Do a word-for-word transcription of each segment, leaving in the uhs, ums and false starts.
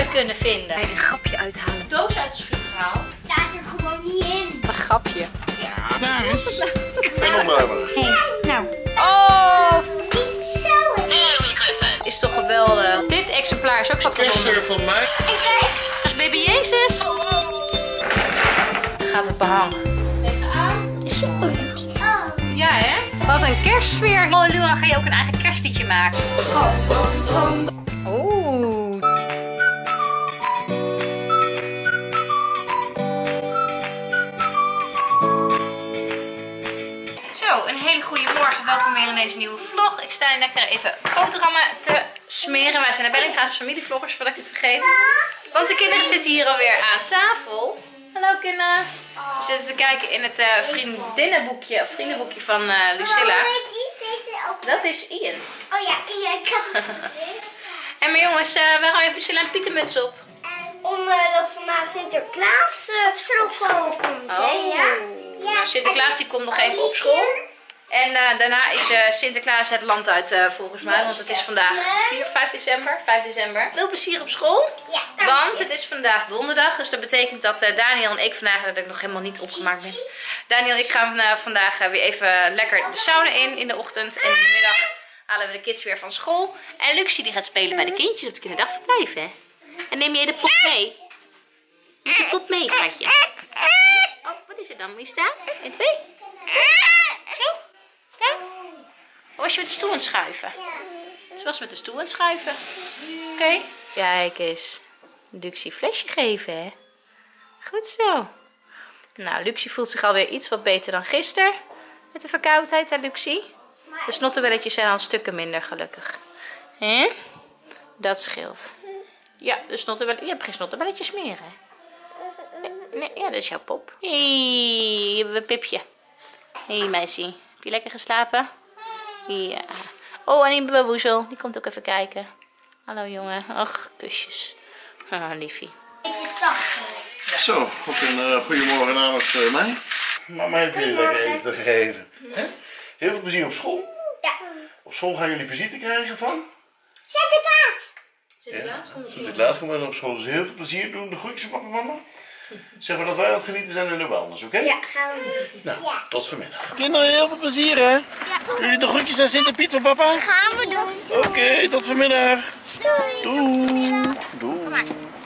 kerstspullen kunnen vinden. Ga je een grapje uithalen? Doos uit de schuur gehaald. Staat er gewoon niet in. Een grapje. Ja. Daar is. En opruimen. Hey, nou. Oh, Niet zo. is toch geweldig. Dit exemplaar is ook zo Kerstster van mij. En kijk. Dat is baby Jezus. Dan gaat het behang. Tegenaan. Super. Oh. Ja, hè? Wat een kerstsfeer. Oh, Lua, ga je ook een eigen kerstliedje maken? Oeh. Zo, een hele goede morgen. Welkom weer in deze nieuwe vlog. Ik sta hier lekker even boterhammen te smeren. Wij zijn de Bellinga's familievloggers, voordat ik het vergeet. Want de kinderen zitten hier alweer aan tafel. Hallo kinderen. Ze zitten te kijken in het uh, vriendinnenboekje, of vriendenboekje van uh, Lucilla. Dat is Ian. Oh ja, ja, ik had het. En mijn jongens, uh, waarom heeft Lucilla een pietermuts op? Omdat vandaag Sinterklaas uh, op school komt, hè? Oh. Ja. Nou, Sinterklaas die komt nog even op school. En uh, daarna is uh, Sinterklaas het land uit uh, volgens mij. Want het is vandaag vier, vijf december. vijf december. Veel plezier op school. Ja, Want het is vandaag donderdag. Dus dat betekent dat uh, Daniel en ik vandaag, dat ik nog helemaal niet opgemaakt ben. Daniel en ik gaan uh, vandaag uh, weer even lekker de sauna in in de ochtend. En in de middag halen we de kids weer van school. En Luxie die gaat spelen bij de kindjes op het kinderdagverblijf, hè. En neem jij de pop mee? Moet de pop mee, schatje? Oh, wat is het dan? Moet je staan? één, twee. Zo. Staan. Of was je met de stoel aan het schuiven? Ze was met de stoel aan het schuiven. Oké. Okay. Kijk eens. Luxie flesje geven, hè? Goed zo. Nou, Luxie voelt zich alweer iets wat beter dan gisteren. Met de verkoudheid, hè, Luxie? De snottenbelletjes zijn al stukken minder, gelukkig. Hè? Dat scheelt. Ja, de snottenbelletjes. Je hebt geen snottenbelletjes meer, hè? Nee, ja, dat is jouw pop. Hé, hey, hebben we Pipje. Hé, hey, meisje. Heb je lekker geslapen? Ja. Oh, en die Woezel, die komt ook even kijken. Hallo, jongen. Ach, kusjes. Ah, liefie. Beetje zacht. Zo, ook een uh, goedemorgen namens uh, mij. Mama heeft jullie lekker eten gegeven. He? Heel veel plezier op school. Ja. Op school gaan jullie visite krijgen van? Sinterklaas. Sinterklaas komt op school. Sinterklaas komt dan op school. Dus heel veel plezier doen. De groetjes van papa en mama. Zeg maar dat wij aan het genieten zijn in de wellness, oké? Okay? Ja, gaan we doen. Nou, ja. Tot vanmiddag. Kinderen, heel veel plezier, hè? Ja. Jullie de groetjes aan Sinterpiet van papa? Gaan we doen. Oké, okay, tot vanmiddag. Doei. Doei. Doei.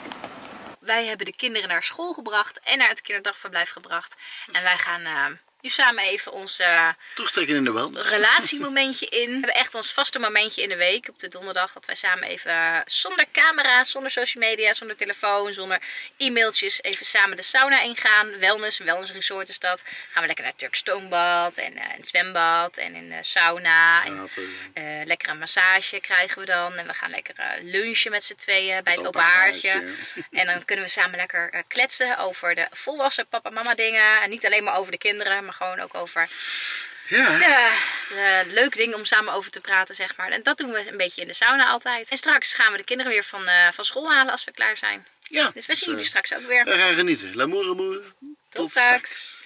Wij hebben de kinderen naar school gebracht en naar het kinderdagverblijf gebracht. En wij gaan uh, nu samen even ons uh, toestrekken in de wellness. Relatiemomentje in. We hebben echt ons vaste momentje in de week op de donderdag. Dat wij samen even uh, zonder camera, zonder social media, zonder telefoon, zonder e-mailtjes even samen de sauna ingaan. Wellness, een wellness resort is dat. Gaan we lekker naar het Turks stoombad en uh, in het zwembad en in de sauna. En, uh, lekker een massage krijgen we dan. En we gaan lekker uh, lunchen met z'n tweeën bij het, het open haartje. En dan kunnen we samen lekker uh, kletsen over de volwassen papa-mama dingen. En niet alleen maar over de kinderen, maar gewoon ook over ja. de, de leuke dingen om samen over te praten, zeg maar. En dat doen we een beetje in de sauna altijd. En straks gaan we de kinderen weer van, uh, van school halen als we klaar zijn. Ja. Dus we zien jullie straks ook weer. We gaan genieten. L'amour, amour. Tot, Tot straks.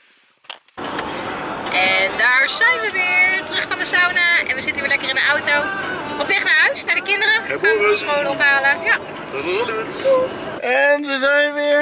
En daar zijn we weer. Terug van de sauna. En we zitten weer lekker in de auto. Op weg naar huis, naar de kinderen. Gaan we van school ophalen. Ja. Dat is Hollywood. En we zijn weer.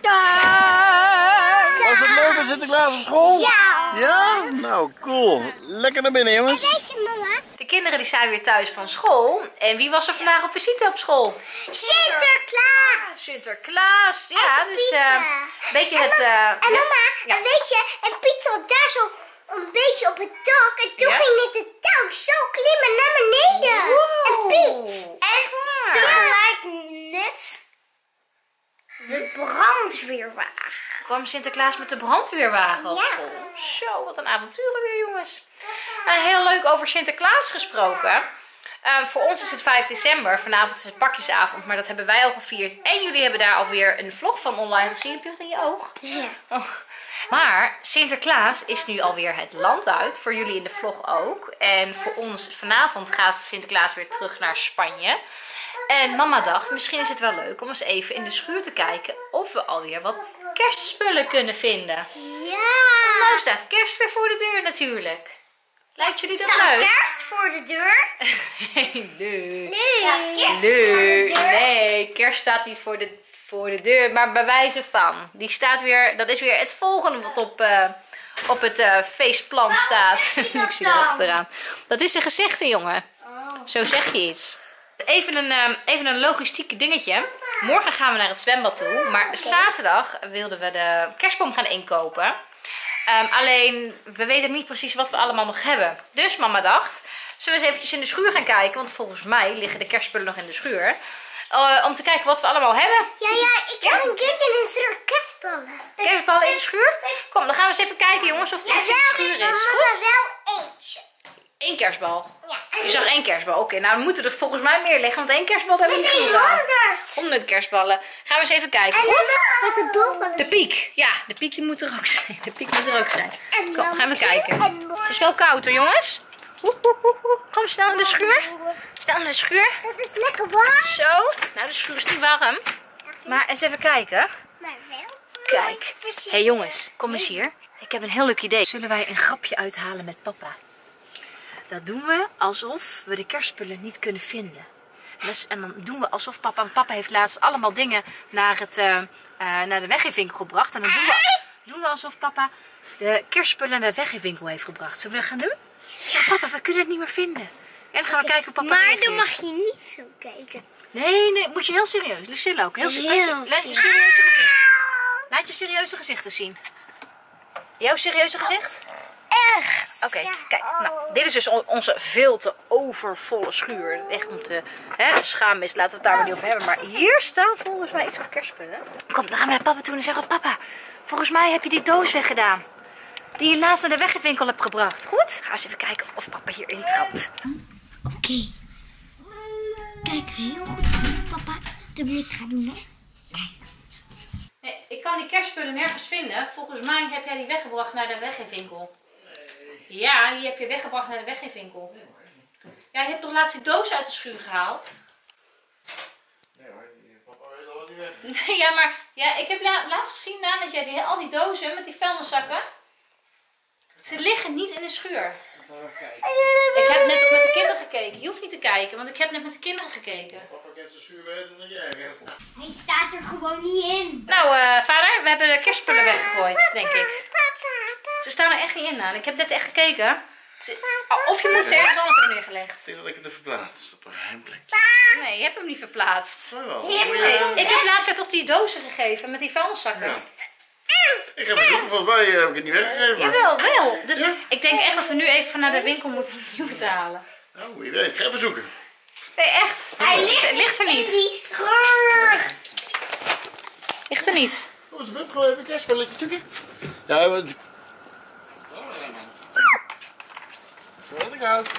Was het leuk dat Sinterklaas op school? Ja. Ja? Nou, cool. Lekker naar binnen, jongens. Weet je, mama? De kinderen die zijn weer thuis van school. En wie was er vandaag op visite op school? Sinterklaas. Sinterklaas. Ja, dus uh, een beetje en het... Uh, en ja. mama, Ja. en weet je, en Piet zat daar zo een beetje op het dak. En toen Ja? ging met de touw zo klimmen naar beneden. Wow. En Piet. En waar? toen lijkt net de brandweerwagen. Kwam Sinterklaas met de brandweerwagen op Ja. school. Zo, wat een avonturen weer, jongens. Uh, heel leuk over Sinterklaas gesproken. Uh, voor ons is het vijf december. Vanavond is het pakjesavond, maar dat hebben wij al gevierd. En jullie hebben daar alweer een vlog van online gezien. Heb je wat in je oog? Ja. Oh. Maar Sinterklaas is nu alweer het land uit. Voor jullie in de vlog ook. En voor ons vanavond gaat Sinterklaas weer terug naar Spanje. En mama dacht, misschien is het wel leuk om eens even in de schuur te kijken of we alweer wat kerstspullen kunnen vinden. Ja. Nou staat kerst weer voor de deur natuurlijk. Lijkt jullie dat Staat leuk? kerst voor de deur? Nee, leuk. Nee. Leuk. Nee, kerst staat niet voor de, voor de deur, maar bij wijze van. Die staat weer, dat is weer het volgende wat op, uh, op het uh, feestplan staat. Ik zie er achteraan. Dat is een gezegde, jongen. Zo zeg je iets. Even een, uh, even een logistiek dingetje. Morgen gaan we naar het zwembad toe. Maar zaterdag wilden we de kerstboom gaan inkopen. Um, alleen, we weten niet precies wat we allemaal nog hebben. Dus mama dacht, zullen we eens eventjes in de schuur gaan kijken. Want volgens mij liggen de kerstspullen nog in de schuur. Uh, om te kijken wat we allemaal hebben. Ja, ja, ik zag een keertje in een schuur kerstballen. Kerstballen in de schuur? Kom, dan gaan we eens even kijken, jongens, of er iets in de schuur is. Goed? Wel eentje. Eén kerstbal. Ja. Je zag één kerstbal. Oké, okay, nou dan moeten er volgens mij meer liggen. Want één kerstbal hebben we niet gedaan. honderd. honderd kerstballen. Gaan we eens even kijken. En Goed? met de boven. De piek. Ja, de piek die moet er ook zijn. De piek moet er ook zijn. En Kom, gaan we kijken. Het is wel koud hoor, jongens. Woe, woe, woe, woe. Kom, snel in de schuur. Snel in de schuur. Dat is lekker warm. Zo. Nou, de schuur is niet warm. Maar eens even kijken. Maar wel. Kijk. Hé hey, jongens, kom eens hier. Ik heb een heel leuk idee. Zullen wij een grapje uithalen met papa? Dat doen we alsof we de kerstspullen niet kunnen vinden. Dus, en dan doen we alsof papa... En papa heeft laatst allemaal dingen naar, het, uh, uh, naar de weggeefwinkel gebracht. En dan doen we, doen we alsof papa de kerstspullen naar de weggeefwinkel heeft gebracht. Zullen we dat gaan doen? Ja, papa, we kunnen het niet meer vinden. En dan gaan we kijken hoe papa Maar reageert. dan mag je niet zo kijken. Nee, nee, moet je heel serieus. Lucilla ook. Heel, Heel serieus. Laat je serieuze gezicht. Laat je serieuze gezichten zien. Jouw serieuze gezicht? Echt? Oké, okay, kijk. Nou, dit is dus onze veel te overvolle schuur. Echt om te hè, schamen is, laten we het daar maar niet over hebben. Maar hier staan volgens mij extra kerstspullen. Kom, dan gaan we naar papa toe en zeggen: papa, volgens mij heb je die doos weggedaan. Die je laatst naar de weggeefwinkel hebt gebracht. Goed? Ga eens even kijken of papa hierin trapt. Oké. Okay. Kijk heel goed hoe papa de blik gaat doen, hè? Nee, ik kan die kerstspullen nergens vinden. Volgens mij heb jij die weggebracht naar de weggeefwinkel. Ja, die heb je weggebracht naar de weggeefwinkel. Ja, je hebt toch laatst die doos uit de schuur gehaald? Nee hoor, papa weet al wat die weg is. Nee, ja, maar ja, ik heb la laatst gezien, Daan, dat jij die, al die dozen met die vuilniszakken, ze liggen niet in de schuur. Ik heb net ook met de kinderen gekeken. Je hoeft niet te kijken, want ik heb net met de kinderen gekeken. Papa kent zijn schuur weten dan jij. Hij staat er gewoon niet in. Nou, uh, vader, we hebben de kerstspullen weggegooid, denk ik. Ze staan er echt niet in, aan. Ik heb net echt gekeken. Ze, of je moet ze ergens anders hebben neergelegd. Ik denk dat ik het heb verplaatst op een geheim plek. Nee, je hebt hem niet verplaatst. Oh, Nee, ik heb laatst jou toch die dozen gegeven met die vuilniszakken. Ja. Ik ga bezoeken, volgens mij heb ik het niet weggegeven. Jawel, wel. Dus Ja? ik denk echt dat we nu even naar de winkel moeten om nieuw te halen. Nou, wie weet. Ik ga even zoeken. Nee, echt. Hij ligt, Het ligt er in niet. die schuur. Ligt er niet. Kom eens, bent gewoon even kerstspelletjes zoeken. Ja, want... Wat ik houd.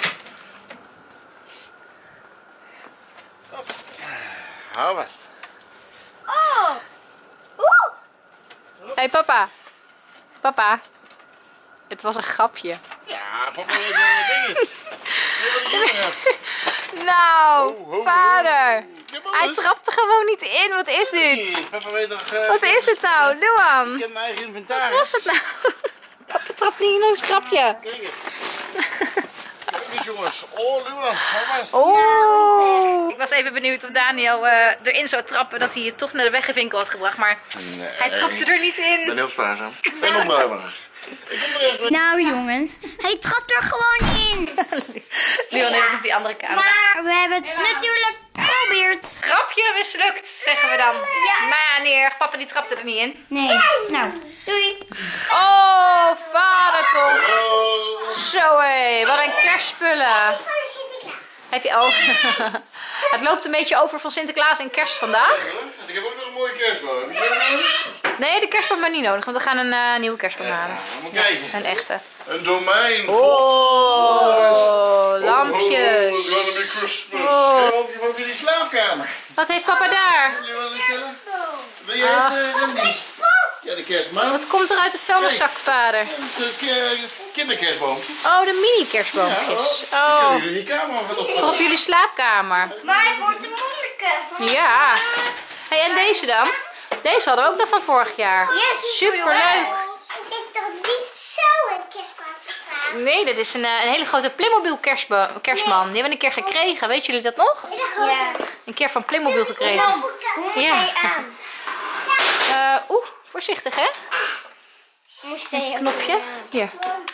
Hop. Hou vast. Oh. Oeh. Hé hey, papa. Papa. Het was een grapje. Ja, papa weet wel wat het ding is. Nee, wat ik hier heb. Nou, Ho, ho, vader. ho. Ik heb Hij alles. trapt er gewoon niet in. Wat is dit? Nee, papa weet toch... Uh, Wat is het nou, Ik Luan? heb mijn eigen inventaris. Wat was het nou? Papa trapt niet in ons grapje. Kijk eens. Kijk eens jongens. Oh, Luan. Hou vast. Oh. Ik was even benieuwd of Daniel uh, erin zou trappen dat hij het toch naar de weggeefwinkel had gebracht. Maar Nee. hij trapte er niet Ik ben in. heel spaarzaam. Ik ben opruimerig. Ik kom er eerst bij. Nou jongens, hij trapt er gewoon in. Leon heeft op die andere camera. Maar we hebben het natuurlijk geprobeerd. Grapje mislukt, zeggen we dan. Maar nee, papa die trapte er niet in. Nee, nou, doei. Oh, vader toch. Oh. Zo hé, wat een kerstspullen. Heb je ook? Het loopt een beetje over van Sinterklaas en kerst vandaag. Ik heb ook nog een mooie kerstboom. Heb je die nodig? Nee, de kerstboom is niet nodig, want we gaan een uh, nieuwe kerstboom halen. Ja, moet kijken. Een echte. Een domein vol. Oh, lampjes. Oh, wat een Christmas. Oh. Kijk op, je woont in die slaapkamer. Wat heeft papa daar? Wil je wel eens zeggen? Wil jij het uh, dan niet? Ja, de kerstman. Wat komt er uit de vuilniszak, vader? Dat is een ki- kinderkerstboompjes. Oh, de mini kerstboompjes. Ja, Oh, kunnen jullie die kamer van op? voor op jullie slaapkamer. Maar het wordt een moeilijke. Ja. Hey, en deze dan? Deze hadden we ook nog van vorig jaar. Yes, Superleuk. Ik dacht niet zo een kerstboom verstaan. Nee, dat is een, een hele grote Playmobil kerstman. Die hebben we een keer gekregen. Weet jullie dat nog? Ja. Een keer van Playmobil gekregen. Ja. Uh, Oeh, voorzichtig hè. Knopje. Hier.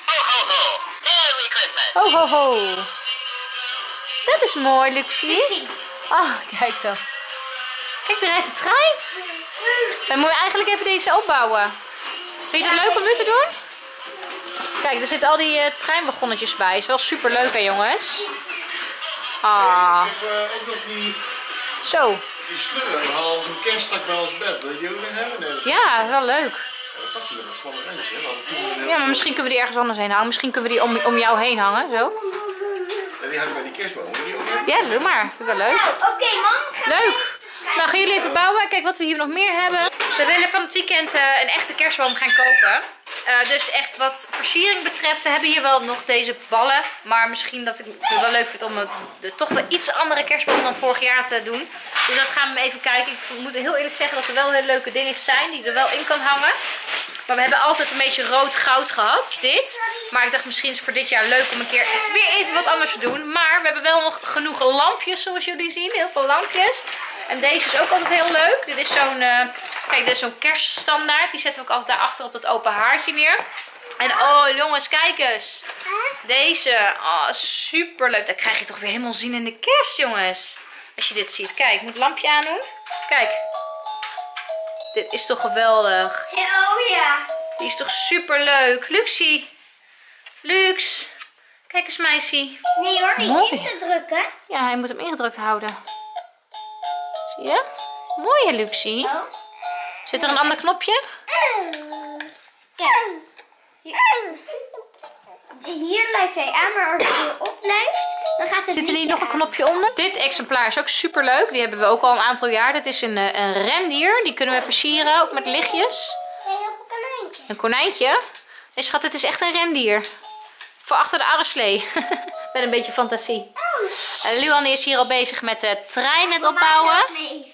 Ho, ho, ho. Dat is mooi, Luxie. Oh, kijk dan. Kijk, daar rijdt de trein. Dan moet je eigenlijk even deze opbouwen. Vind je dat leuk om nu te doen? Kijk, er zitten al die uh, treinwagonnetjes bij. Is wel super leuk hè, jongens. Ah. Ik heb uh, ook nog die... Zo. Die slurren. We hadden al zo'n kerststak bij ons bed. Weet je hoe we dat hebben? Nee, ja, wel leuk. Ja, dat past niet met dat smalle randje, hè? Ja, maar misschien kunnen we die ergens anders heen hangen. Misschien kunnen we die om, om jou heen hangen, zo. Ja, die hangen bij die kerstboom. Die ook ja, doe maar. Vind ik wel leuk. Nou, oké, okay, mam. Leuk. Nou, gaan jullie even bouwen. Kijk wat we hier nog meer hebben. We willen van het weekend uh, een echte kerstboom gaan kopen. Uh, dus echt wat versiering betreft, we hebben hier wel nog deze ballen. Maar misschien dat ik het wel leuk vind om het, de, toch wel iets andere kerstboom dan vorig jaar te doen. Dus dat gaan we even kijken. Ik moet heel eerlijk zeggen dat er wel hele leuke dingen zijn die er wel in kan hangen. Maar we hebben altijd een beetje rood-goud gehad, dit. Maar ik dacht misschien is het voor dit jaar leuk om een keer weer even wat anders te doen. Maar we hebben wel nog genoeg lampjes zoals jullie zien. Heel veel lampjes. En deze is ook altijd heel leuk. Dit is zo'n, uh, kijk, dit is zo'n kerststandaard. Die zetten we ook altijd daarachter op het open haartje neer. En oh jongens, kijk eens. Deze, oh super leuk. Dan krijg je toch weer helemaal zin in de kerst, jongens. Als je dit ziet. Kijk, ik moet het lampje aandoen. Kijk. Dit is toch geweldig. Oh ja. Die is toch super leuk. Luxie. Lux. Kijk eens, meisje. Nee hoor, niet mooi. in te drukken. Ja, hij moet hem ingedrukt houden. Zie je? Mooi, hè, Luxie. Oh. Zit er een ander knopje? Kijk. Hier blijft hij aan, maar als je hier opblijft, dan gaat het Zit er niet hier nog een knopje onder? Dit exemplaar is ook super leuk. Die hebben we ook al een aantal jaar. Dit is een, een rendier. Die kunnen we versieren, ook met lichtjes. Nee, een konijntje. Een konijntje? Nee, schat, het is echt een rendier. Voor achter de arreslee. Met een beetje fantasie. En Luan is hier al bezig met de trein het opbouwen.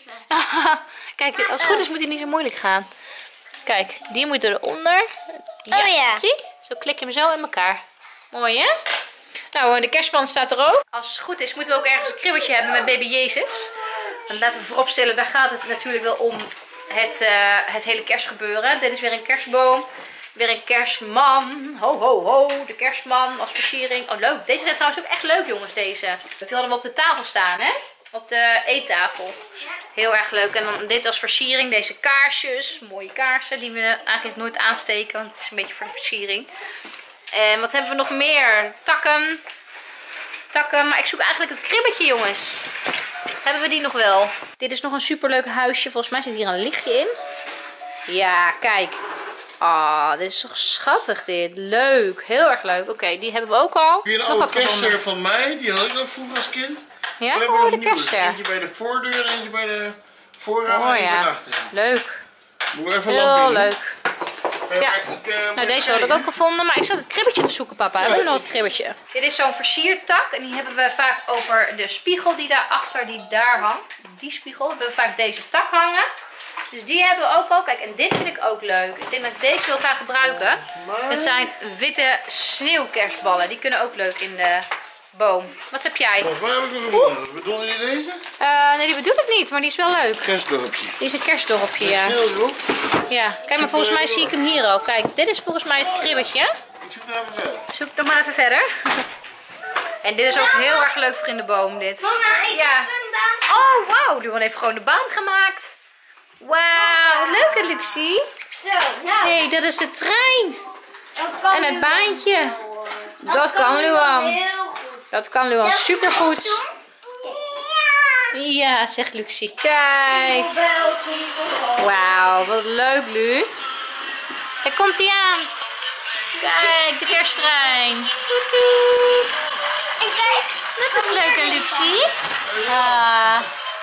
Kijk, als het goed is moet hij niet zo moeilijk gaan. Kijk, die moet eronder. Ja, oh ja. Zie? Zo klik je hem zo in elkaar. Mooi hè? Nou, de kerstman staat er ook. Als het goed is moeten we ook ergens een kribbeltje hebben met baby Jezus. En laten we vooropstellen, daar gaat het natuurlijk wel om het, uh, het hele kerstgebeuren. Dit is weer een kerstboom. Weer een kerstman. Ho, ho, ho. De kerstman als versiering. Oh, leuk. Deze zijn trouwens ook echt leuk, jongens, deze. Die hadden we op de tafel staan, hè? Op de eettafel. Heel erg leuk. En dan dit als versiering. Deze kaarsjes. Mooie kaarsen die we eigenlijk nooit aansteken. Want het is een beetje voor de versiering. En wat hebben we nog meer? Takken. Takken. Maar ik zoek eigenlijk het kribbetje, jongens. Hebben we die nog wel? Dit is nog een superleuk huisje. Volgens mij zit hier een lichtje in. Ja, kijk. Ah, oh, dit is toch schattig dit. Leuk. Heel erg leuk. Oké, okay, die hebben we ook al. Hier een nog oude kerstster van mij. Die had ik nog vroeger als kind. Ja, we hebben oh, nog de kerstster. Eentje bij de voordeur en eentje bij de voorraam oh, en ja. bij de achter. Leuk. Moet we even heel leuk. Uh, ja. ik, uh, nou, deze had ik ook gevonden. Maar ik zat het kribbetje te zoeken, papa. Ja, Hebben we nog het kribbetje? Dit is zo'n versiertak. En die hebben we vaak over de spiegel die daarachter, die daar hangt. Die spiegel hebben we vaak deze tak hangen. Dus die hebben we ook al. Kijk, en dit vind ik ook leuk. Ik denk dat ik deze wil gaan gebruiken. Het zijn witte sneeuwkerstballen. Die kunnen ook leuk in de boom. Wat heb jij? Volgens mij heb ik nog gevonden. Bedoel je deze? Uh, nee, die bedoel ik niet. Maar die is wel leuk. Kerstdorpje. Die is een kerstdorpje, ja. Heel erop. Ja, kijk, maar volgens mij zie ik hem hier al. Kijk, dit is volgens mij het kribbetje. Ik zoek nog even verder. Zoek nog maar even verder. En dit is ook heel erg leuk voor in de boom, dit. Mama, ik ja. heb een baan. Oh, wauw. Luan heeft gewoon de baan gemaakt. Wauw, leuke Luxie. Zo, nou. Hé, hey, dat is de trein. Dat kan En het Luan baantje. wel. Dat kan Luan. Heel goed. Dat kan Luan supergoed. Ja. Ja, zegt Luxie. Kijk. Wauw, wat leuk, Lu. Daar komt hij aan. Kijk, de kersttrein. En kijk. Dat is leuk, hè, Luxie? Ah.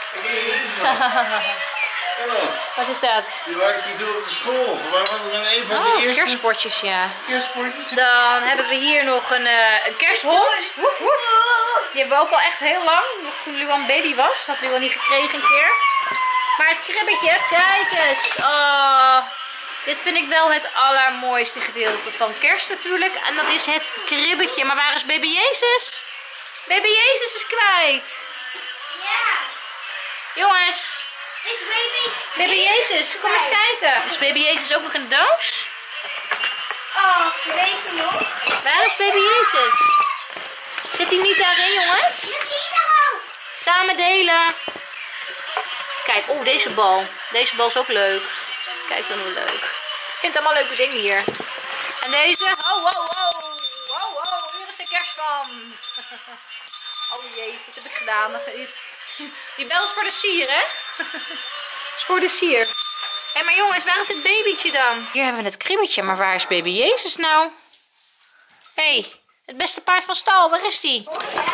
Wat is dat? Die wijst die toen op de school. Waar was het dan een van Oh, zijn eerste kerstbordjes, ja. kerstbordjes? Dan hebben we hier nog een, uh, een kersthond. Woef, woef. Die hebben we ook al echt heel lang. Nog toen Luan baby was. Had Luan niet gekregen een keer. Maar het kribbetje, kijk eens. Oh, Dit vind ik wel het allermooiste gedeelte van kerst natuurlijk. En dat is het kribbetje. Maar waar is baby Jezus? Baby Jezus is kwijt. Ja. Jongens. Is baby... Baby Jezus, kom eens kijken. Is baby Jezus ook nog in de doos? Oh, weet je nog? Waar is baby Jezus? Zit hij niet daarin, jongens? Je ziet hem ook. Samen delen. Kijk, oh, deze bal. Deze bal is ook leuk. Kijk dan hoe leuk. Ik vind allemaal leuke dingen hier. En deze. Oh, oh, oh. Oh, oh, hier is de kerstman. Oh jee, wat heb ik gedaan? Die bel is voor de sier, hè? Is voor de sier. Hé, hey, maar jongens, waar is het babytje dan? Hier hebben we het kribbetje, maar waar is baby Jezus nou? Hé, hey, het beste paard van stal, waar is die?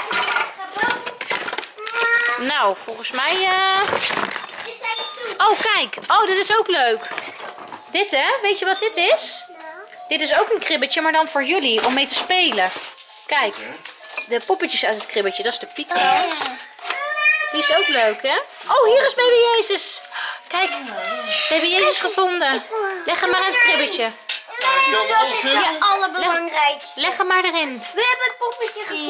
Nou, volgens mij... Uh... Oh, kijk. Oh, dit is ook leuk. Dit, hè? Weet je wat dit is? Dit is ook een kribbetje, maar dan voor jullie, om mee te spelen. Kijk, de poppetjes uit het kribbetje, dat is de piek trouwens. Die is ook leuk, hè? Oh, hier is baby Jezus. Kijk, baby Jezus gevonden. Leg hem maar in het kribbetje. Dat is het allerbelangrijkste. Leg hem maar erin. We hebben het poppetje gevonden.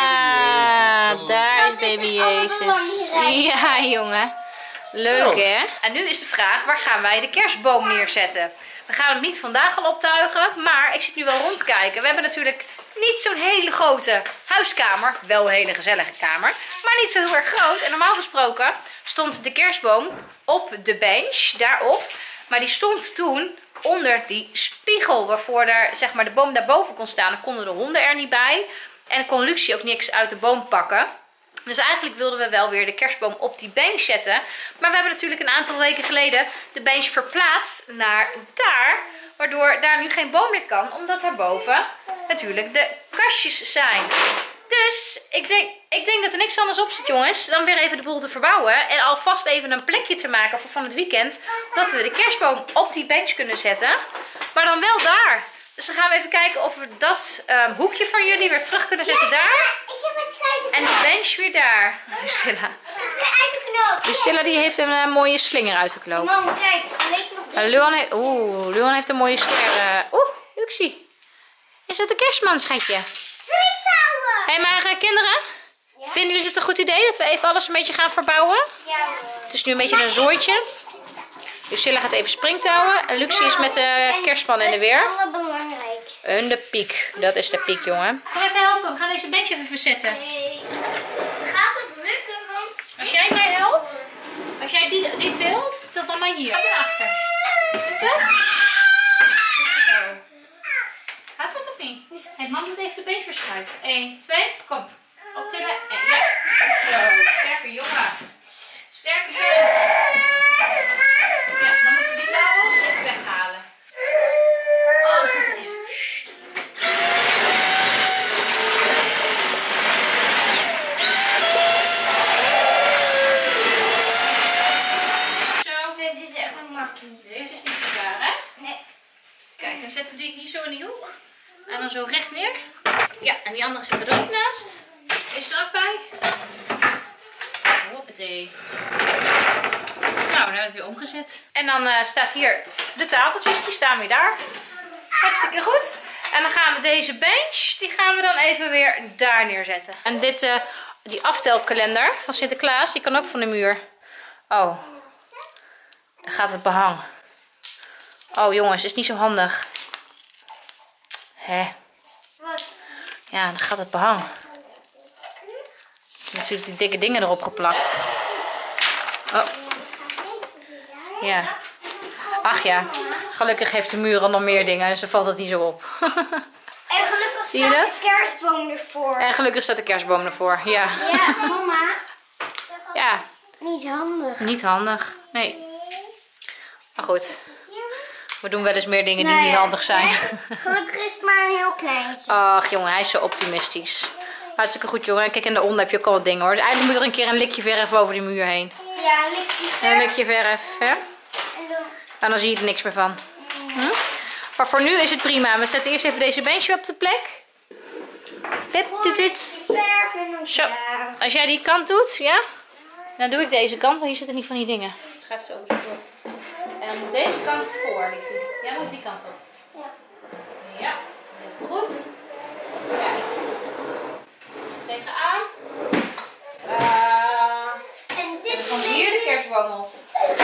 Ja, daar is baby Jezus. Ja, jongen. Leuk, hè? En nu is de vraag, waar gaan wij de kerstboom neerzetten? We gaan hem niet vandaag al optuigen, maar ik zit nu wel rond te kijken. We hebben natuurlijk niet zo'n hele grote huiskamer. Wel een hele gezellige kamer, maar niet zo heel erg groot. En normaal gesproken stond de kerstboom op de bench, daarop. Maar die stond toen onder die spiegel, waarvoor er, zeg maar, de boom daarboven kon staan. Dan konden de honden er niet bij. En kon Lucie ook niks uit de boom pakken. Dus eigenlijk wilden we wel weer de kerstboom op die bench zetten. Maar we hebben natuurlijk een aantal weken geleden de bench verplaatst naar daar. Waardoor daar nu geen boom meer kan. Omdat daarboven natuurlijk de kastjes zijn. Dus ik denk, ik denk dat er niks anders op zit, jongens. Dan weer even de boel te verbouwen. En alvast even een plekje te maken voor van het weekend. Dat we de kerstboom op die bench kunnen zetten. Maar dan wel daar. Dus dan gaan we even kijken of we dat um, hoekje van jullie weer terug kunnen zetten daar. En de bench weer daar. Lucilla. Lucilla die heeft een uh, mooie slinger uitgeklopen. Mam, kijk. Weet je nog uh, Luan, he Oeh, Luan heeft een mooie ster. Uh, Oeh, Luxie. Is dat de kerstman, schatje? Hé, hey, maar uh, kinderen. Ja? Vinden jullie het een goed idee dat we even alles een beetje gaan verbouwen? Ja. Het is nu een beetje een zooitje. Lucilla gaat even springtouwen. En Luxie is met de kerstman in de weer. Het allerbelangrijkste. En de piek. Dat is de piek, jongen. Kom even helpen. We gaan deze bench even verzetten. Nee. Gaat het lukken? Want... Als jij mij helpt. Als jij die, die tilt, tilt dan maar hier. Ga erachter. Lukt het? Gaat het of niet? Hey, mam moet even de bench verschuiven. één, twee, kom. Optillen. En ja. Zo. Sterke jongen. Sterke jongen. Ja, dan moeten we die tafels even weghalen. Oh, dat is erin. Zo. Dit is echt een makkie. Deze is niet klaar, hè? Nee. Kijk, dan zetten we die hier zo in die hoek. En dan zo recht neer. Ja, en die andere zit er ook naast. Is er ook bij. Hoppatee. Nou, dan hebben we het weer omgezet. En dan uh, staat hier de tafeltjes, die staan weer daar. Hartstikke goed. En dan gaan we deze bench, die gaan we dan even weer daar neerzetten. En dit, uh, die aftelkalender van Sinterklaas, die kan ook van de muur. Oh, daar gaat het behang. Oh jongens, is niet zo handig. Hè? Wat? Ja, dan gaat het behang. Natuurlijk die dikke dingen erop geplakt. Oh. Ja. Ach ja, gelukkig heeft de muur al nog meer dingen, dus dan valt het niet zo op. En gelukkig Zie je staat dat? de kerstboom ervoor. En gelukkig staat de kerstboom ervoor, ja. Ja, mama. Ja, Niet handig. niet handig. Nee. Maar goed, we doen wel eens meer dingen die Nou niet ja, handig zijn. hè? Gelukkig is het maar een heel kleintje. Ach jongen, hij is zo optimistisch. Hartstikke goed jongen. Kijk, in de onder heb je ook al wat dingen hoor. Dus eigenlijk moet er een keer een likje verf over die muur heen. Ja, een likje verf. Een likje verf, hè? En dan... En dan zie je er niks meer van. Hm? Maar voor nu is het prima. We zetten eerst even deze benchje op de plek. Pip, dit, dit. Verf en dan Zo. klaar. Als jij die kant doet, ja? Dan doe ik deze kant, want hier zitten niet van die dingen. Ik ga even zo over door. En dan moet deze kant voor, liefie. Jij moet die kant op. Ja. Ja, heel goed. Kijk. Tegenaan. Uh, En dit en dan hier de kerstboom op.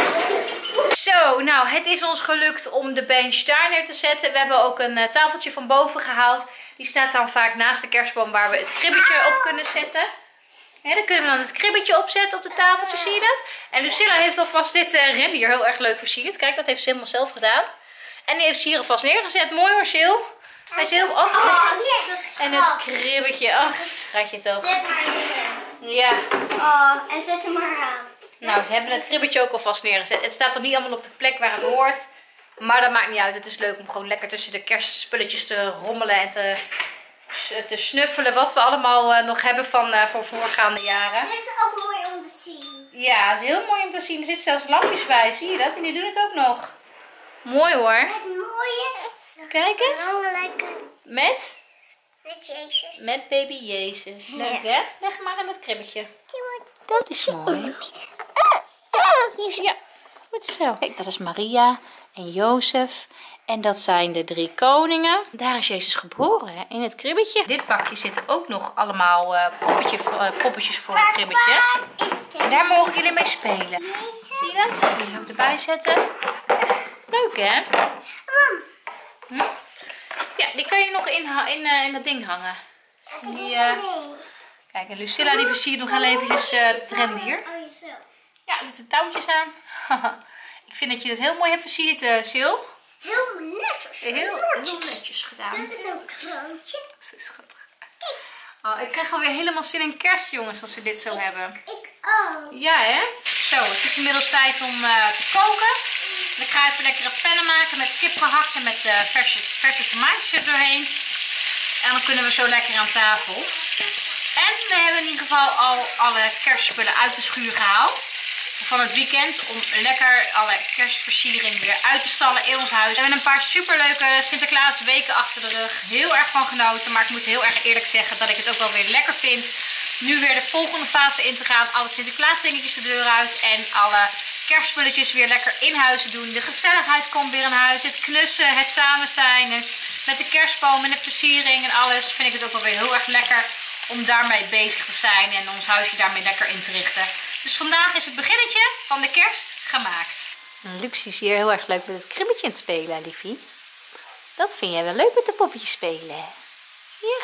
Zo, nou het is ons gelukt om de bench daar neer te zetten. We hebben ook een uh, tafeltje van boven gehaald. Die staat dan vaak naast de kerstboom waar we het kribbetje op kunnen zetten. Ja, dan kunnen we dan het kribbetje opzetten op de tafeltje, zie je dat? En Lucilla heeft alvast dit uh, rendier heel erg leuk versierd. Kijk, dat heeft ze helemaal zelf gedaan. En die heeft ze hier alvast neergezet. Mooi hoor, Sil. Hij is heel... Oh, Oh, yes, en het kribbetje. Ach, schat je het ook. Zet maar neer. Ja. Oh, en zet hem maar aan. Nou, we hebben het kribbetje ook alvast neergezet. Het staat nog niet allemaal op de plek waar het hoort. Maar dat maakt niet uit. Het is leuk om gewoon lekker tussen de kerstspulletjes te rommelen en te, te snuffelen. Wat we allemaal uh, nog hebben van, uh, van voorgaande jaren. Het is ook mooi om te zien. Ja, het is heel mooi om te zien. Er zitten zelfs lampjes bij. Zie je dat? En die doen het ook nog. Mooi hoor. Het mooie. Kijk eens. Belangrijke. Met? Met Jezus. Met baby Jezus. Leuk hè? Leg hem maar in het kribbetje. Dat is mooi. Ja, goed zo. Kijk, dat is Maria en Jozef. En dat zijn de drie koningen. Daar is Jezus geboren, hè? In het kribbetje. In dit bakje zitten ook nog allemaal uh, poppetje, uh, poppetjes voor het kribbetje. En daar mogen jullie mee spelen. Zie je dat? Die zo erbij zetten. Leuk, hè? Hm? Ja, die kan je nog in, in, uh, in dat ding hangen. Die, uh... Kijk, en Lucilla die versiert nog heel eventjes uh, het rendier. Ja, er zitten touwtjes aan. Ik vind dat je het heel mooi hebt versierd, uh, Sil. Heel netjes. Heel, heel netjes gedaan. Dat is een kroontje. Dat is schattig. Oh, ik krijg alweer helemaal zin in kerst, jongens, als we dit zo hebben. Ik ook. Ja, hè? Zo, het is inmiddels tijd om uh, te koken. Dan ga ik even lekkere pennen maken met kip gehakt en met uh, verse, verse tomaatjes er doorheen. En dan kunnen we zo lekker aan tafel. En we hebben in ieder geval al alle kerstspullen uit de schuur gehaald van het weekend. Om lekker alle kerstversiering weer uit te stallen in ons huis. We hebben een paar superleuke Sinterklaas weken achter de rug. Heel erg van genoten. Maar ik moet heel erg eerlijk zeggen dat ik het ook wel weer lekker vind. Nu weer de volgende fase in te gaan. Alle Sinterklaas dingetjes de deur uit. En alle kerstspulletjes weer lekker in huis te doen. De gezelligheid komt weer in huis. Het knussen, het samen zijn. En met de kerstboom en de versiering en alles vind ik het ook wel weer heel erg lekker om daarmee bezig te zijn en ons huisje daarmee lekker in te richten. Dus vandaag is het beginnetje van de kerst gemaakt. Luxie is hier heel erg leuk met het kribbetje aan het spelen, liefie. Dat vind jij wel leuk met de poppetjes spelen. Ja.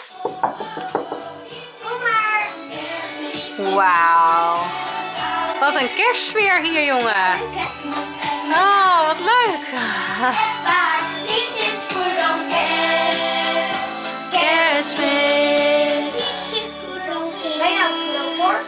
Kom maar. Wauw. Wat een kerstsfeer hier, jongen. Oh, wat leuk. Kerstmis. Bijna afgelopen hoor.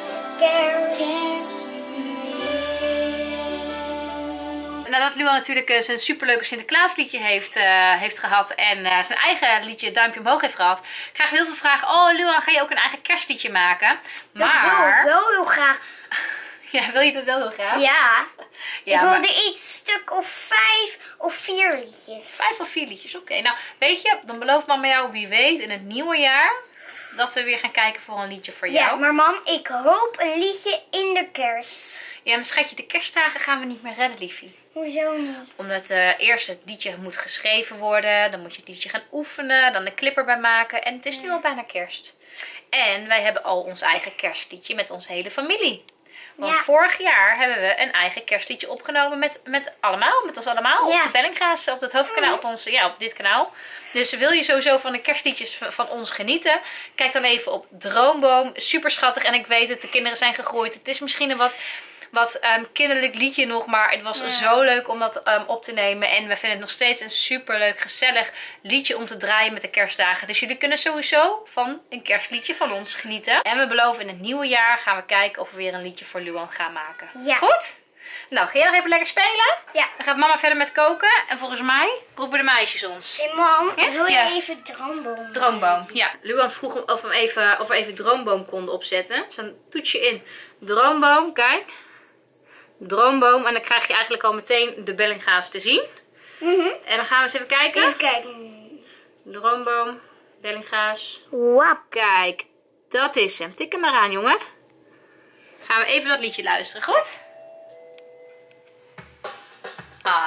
Nadat Luan natuurlijk uh, zijn superleuke Sinterklaasliedje heeft, uh, heeft gehad en uh, zijn eigen liedje Duimpje Omhoog heeft gehad, krijgen we heel veel vragen. Oh Luan, ga je ook een eigen kerstliedje maken? Dat Maar... wil ik wel heel graag. Ja, wil je dat wel heel graag? Ja. Ja, ik wilde maar... iets stuk of vijf of vier liedjes. Vijf of vier liedjes, oké. Okay. Nou, weet je, dan belooft mama jou wie weet in het nieuwe jaar dat we weer gaan kijken voor een liedje voor jou. Ja, maar mam, ik hoop een liedje in de kerst. Ja, maar schatje, de kerstdagen gaan we niet meer redden, liefie. Hoezo niet? Omdat uh, eerst het liedje moet geschreven worden, dan moet je het liedje gaan oefenen, dan de clip erbij maken. En het is nu al bijna kerst. En wij hebben al ons eigen kerstliedje met onze hele familie. Want ja. vorig jaar hebben we een eigen kerstliedje opgenomen met, met allemaal, met ons allemaal. Ja. Op de Bellinga's, op het hoofdkanaal, op, ons, ja, op dit kanaal. Dus wil je sowieso van de kerstliedjes van, van ons genieten? Kijk dan even op Droomboom. Super schattig en ik weet het, de kinderen zijn gegroeid. Het is misschien een wat... Wat um, kinderlijk liedje nog, maar het was ja. zo leuk om dat um, op te nemen. En we vinden het nog steeds een super leuk, gezellig liedje om te draaien met de kerstdagen. Dus jullie kunnen sowieso van een kerstliedje van ons genieten. En we beloven in het nieuwe jaar gaan we kijken of we weer een liedje voor Luan gaan maken. Ja. Goed? Nou, ga jij nog even lekker spelen? Ja. Dan gaat mama verder met koken. En volgens mij roepen de meisjes ons. Hey mam, ja? wil je ja. even Droomboom? Droomboom, ja. Luan vroeg of, hem even, of we even Droomboom konden opzetten. Dus dan toets je in Droomboom, kijk. Droomboom. En dan krijg je eigenlijk al meteen de Bellinga's te zien. Mm-hmm. En dan gaan we eens even kijken. Even kijken. Droomboom, Bellinga's. Wap. Kijk, dat is hem. Tik hem maar aan, jongen. Gaan we even dat liedje luisteren, goed? Ah,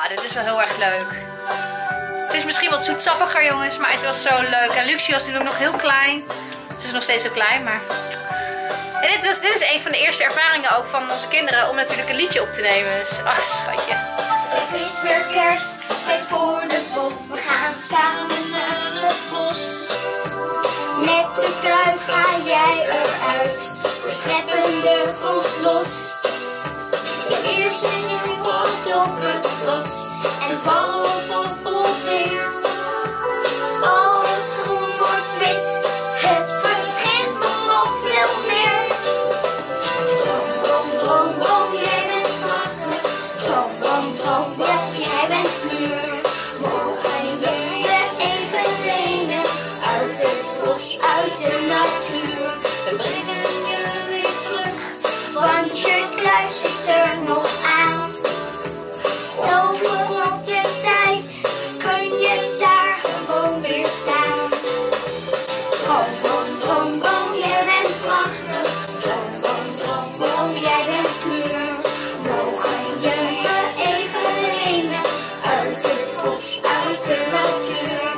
dit is wel heel erg leuk. Het is misschien wat zoetsappiger, jongens, maar het was zo leuk. En Luxie was natuurlijk nog heel klein. Ze is nog steeds zo klein, maar... En dit, was, dit is een van de eerste ervaringen ook van onze kinderen om natuurlijk een liedje op te nemen. Dus, ach, schatje. Het is weer kerst, tijd voor de pop. We gaan samen naar het bos. Met de kruid ga jij eruit. We scheppen de groep los. De eerste sneeuw valt op het gras en valt op ons neer. Al het groen wordt wit, het begint om nog veel meer. Droom, droom, droom, droom, jij bent prachtig. Droom, droom, droom, droom, jij bent kleur. Mogen we je even lenen uit het bos, uit de natuur. We brengen je weer terug, want je kluis zit er nog aan. Over korte tijd kun je daar gewoon weer staan. Droom, droom, droom, droom, jij bent prachtig. Droom, droom, droom, droom, jij bent kleur. Mogen je je even lenen uit het bos, uit de natuur.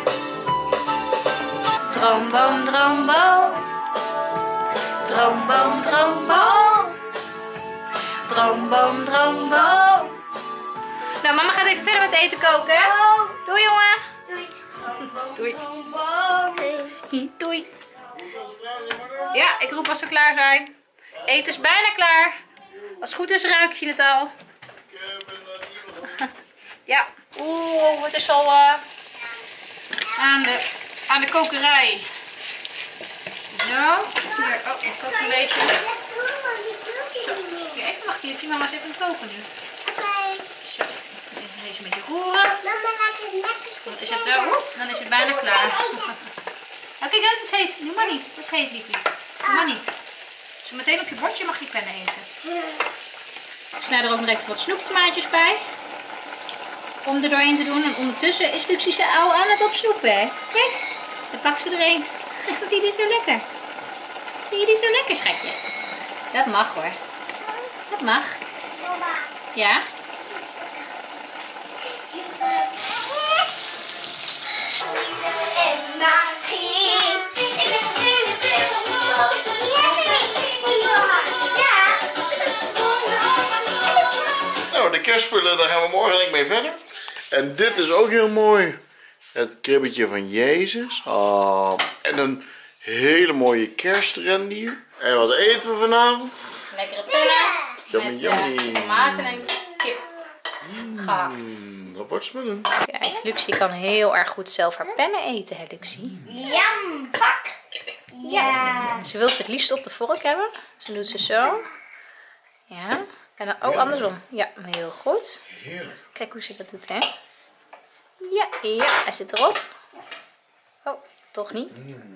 Droomboom, droomboom. Droomboom, droomboom. Droomboom, droomboom. Nou, mama gaat even verder met eten koken, hè? Doei, jongen. Doei. Doei. Doei. Ja, ik roep als we klaar zijn. Eten is bijna klaar. Als het goed is, ruik je het al. Ja. Oeh, het is al uh, aan, de, aan de kokerij. Zo. Hier, oh, ik kook een beetje. Zo. Hier, even mag je zien, mama is even aan het koken nu. Zo. Even deze een beetje roeren. Dan is het, uh, dan is het bijna klaar. Nou, kijk, het is heet. Doe maar niet. Het is heet, liefie. Doe maar niet. Zo meteen op je bordje mag je pennen eten. Ik snij er ook nog even wat snoeptomaatjes bij. Om er doorheen te doen. En ondertussen is Luxie ze al aan het opsnoepen, hè. Kijk, dan pakt ze er een. Vind je dit zo lekker? Vind je dit zo lekker, schatje? Dat mag, hoor. Dat mag. Ja? En magie. Ik ben Nou, de kerstspullen, daar gaan we morgen denk ik mee verder. En dit is ook heel mooi. Het kribbetje van Jezus. Oh, en een hele mooie kerstrendier. En wat eten we vanavond? Lekkere pennen. Yummy, Met yummy. uh, tomaten en kip gehakt. Mm, dat wordt spannend. Kijk, Luxie kan heel erg goed zelf haar pennen eten, hè, Luxie? Jam, pak. Ja. Ze wil ze het liefst op de vork hebben. Dus dan doet ze zo. Ja. En dan ook andersom. Ja, heel goed. Heerlijk. Kijk hoe ze dat doet, hè? Ja, ja, hij zit erop. Oh, toch niet?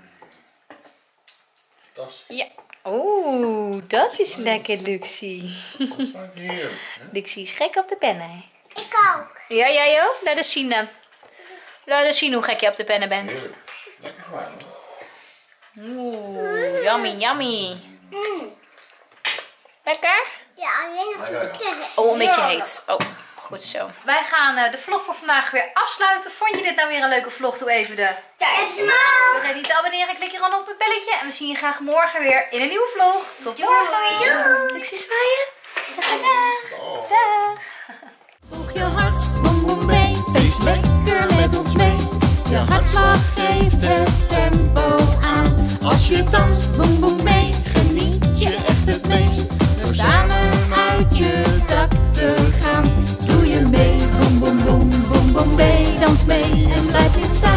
Dat is Ja. Oeh, dat is lekker, Luxie. heerlijk. Luxie is gek op de pennen, hè? Ik ook. Ja, jij ook? Laat eens zien dan. Laat eens zien hoe gek je op de pennen bent. Heerlijk. Lekker gewoon, hoor. Oeh, yummy, yummy. Mm. Lekker? Ja, alleen nog goed zeggen. Oh, een beetje heet. Oh, goed zo. Wij gaan uh, de vlog voor vandaag weer afsluiten. Vond je dit nou weer een leuke vlog? Doe even de... Duitsland. Vergeet niet te abonneren. Klik hier dan op het belletje. En we zien je graag morgen weer in een nieuwe vlog. Tot morgen. Doei. Ik zie zwaaien. Zeg dag. Dag. Volg je hart, bom bom mee. Feest lekker met ons mee. Je hartslag geeft het tempo aan. Als je danst, bom bom mee. Geniet je echt het meest. Door samen uit je dak te gaan. Doe je mee, bom bom bom bom bom mee. Dans mee en blijf niet staan.